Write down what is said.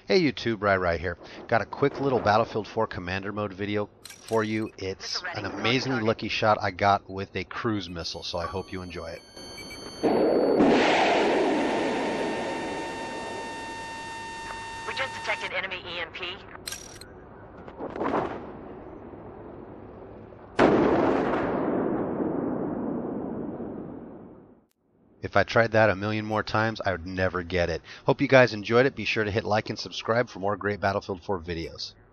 Hey YouTube, Rai here. Got a quick little Battlefield 4 Commander Mode video for you. It's an amazingly lucky shot I got with a cruise missile, so I hope you enjoy it. We just detected enemy EMP. If I tried that a million more times, I would never get it. Hope you guys enjoyed it. Be sure to hit like and subscribe for more great Battlefield 4 videos.